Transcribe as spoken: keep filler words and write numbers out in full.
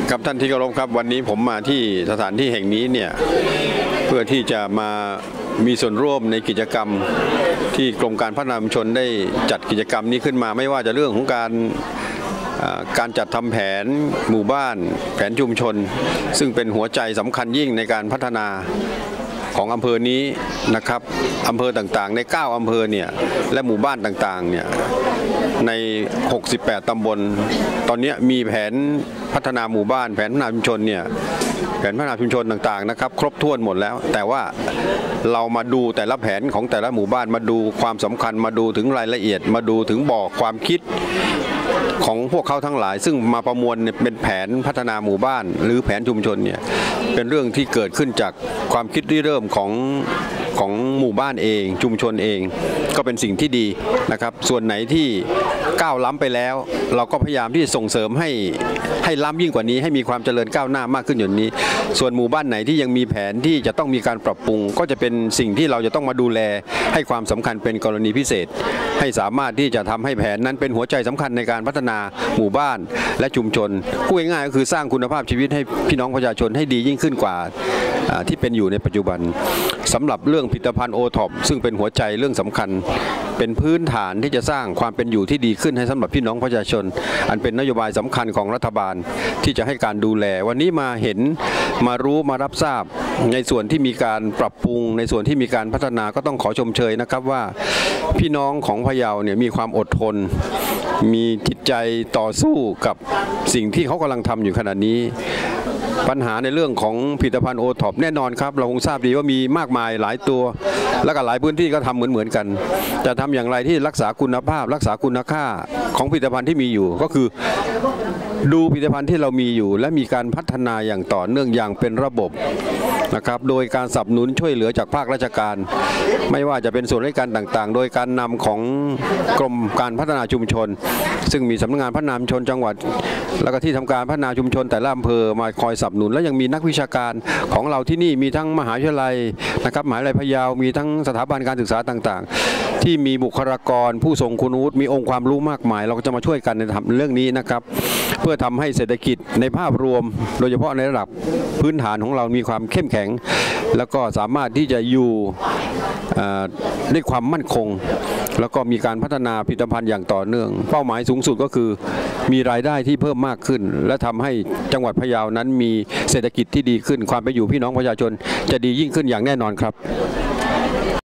ครับท่านที่เคารพครับวันนี้ผมมาที่สถานที่แห่งนี้เนี่ยเพื่อที่จะมามีส่วนร่วมในกิจกรรมที่กรมการพัฒนาชุมชนได้จัดกิจกรรมนี้ขึ้นมาไม่ว่าจะเรื่องของการการจัดทำแผนหมู่บ้านแผนชุมชนซึ่งเป็นหัวใจสำคัญยิ่งในการพัฒนาของอำเภอนี้นะครับอำเภอต่างๆในเก้าอำเภอเนี่ยและหมู่บ้านต่างๆเนี่ยในหกสิบแปดตำบลตอนนี้มีแผนพัฒนาหมู่บ้านแผนพัฒนาชุมชนเนี่ยแผนพัฒนาชุมชนต่างๆนะครับครบถ้วนหมดแล้วแต่ว่าเรามาดูแต่ละแผนของแต่ละหมู่บ้านมาดูความสำคัญมาดูถึงรายละเอียดมาดูถึงบอกความคิดของพวกเขาทั้งหลายซึ่งมาประมวลเป็นแผนพัฒนาหมู่บ้านหรือแผนชุมชนเนี่ยเป็นเรื่องที่เกิดขึ้นจากความคิดริเริ่มของของหมู่บ้านเองชุมชนเองก็เป็นสิ่งที่ดีนะครับส่วนไหนที่ก้าวล้ำไปแล้วเราก็พยายามที่จะส่งเสริมให้ให้ล้ำยิ่งกว่านี้ให้มีความเจริญก้าวหน้ามากขึ้นอย่างนี้ส่วนหมู่บ้านไหนที่ยังมีแผนที่จะต้องมีการปรับปรุงก็จะเป็นสิ่งที่เราจะต้องมาดูแลให้ความสำคัญเป็นกรณีพิเศษให้สามารถที่จะทำให้แผนนั้นเป็นหัวใจสำคัญในการพัฒนาหมู่บ้านและชุมชนพูดง่ายๆก็คือสร้างคุณภาพชีวิตให้พี่น้องประชาชนให้ดียิ่งขึ้นกว่าที่เป็นอยู่ในปัจจุบันสำหรับเรื่องผลิตภัณฑ์โอท็อปซึ่งเป็นหัวใจเรื่องสำคัญเป็นพื้นฐานที่จะสร้างความเป็นอยู่ที่ดีขึ้นให้สำหรับพี่น้องประชาชนอันเป็นนโยบายสำคัญของรัฐบาลที่จะให้การดูแลวันนี้มาเห็นมารู้มารับทราบในส่วนที่มีการปรับปรุงในส่วนที่มีการพัฒนาก็ต้องขอชมเชยนะครับว่าพี่น้องของพะเยาเนี่ยมีความอดทนมีจิตใจต่อสู้กับสิ่งที่เขากำลังทำอยู่ขณะนี้ปัญหาในเรื่องของผลิตภัณฑ์โอท็อปแน่นอนครับเราคงทราบดีว่ามีมากมายหลายตัวและก็หลายพื้นที่ก็ทำเหมือนเหมือนกันจะทำอย่างไรที่รักษาคุณภาพรักษาคุณค่าของผลิตภัณฑ์ที่มีอยู่ก็คือดูผลิตภัณฑ์ที่เรามีอยู่และมีการพัฒนาอย่างต่อเนื่องอย่างเป็นระบบนะครับโดยการสนับสนุนช่วยเหลือจากภาคราชการไม่ว่าจะเป็นส่วนราชการต่างๆโดยการนำของกรมการพัฒนาชุมชนซึ่งมีสำนักงานพัฒนาชุมชนจังหวัดแล้วก็ที่ทำการพัฒนาชุมชนแต่ละอำเภอมาคอยสนับสนุนและยังมีนักวิชาการของเราที่นี่มีทั้งมหาวิทยาลัยนะครับมหาวิทยาลัยพะเยามีทั้งสถาบันการศึกษาต่างๆที่มีบุคลากรผู้ทรงคุณวุฒิมีองค์ความรู้มากมายเราก็จะมาช่วยกันในทำเรื่องนี้นะครับเพื่อทำให้เศรษฐกิจในภาพรวมโดยเฉพาะในระดับพื้นฐานของเรามีความเข้มแข็งแล้วก็สามารถที่จะอยู่ด้วยความมั่นคงแล้วก็มีการพัฒนาผลิตภัณฑ์อย่างต่อเนื่องเป้าหมายสูงสุดก็คือมีรายได้ที่เพิ่มมากขึ้นและทำให้จังหวัดพะเยานั้นมีเศรษฐกิจที่ดีขึ้นความเป็นอยู่พี่น้องประชาชนจะดียิ่งขึ้นอย่างแน่นอนครับ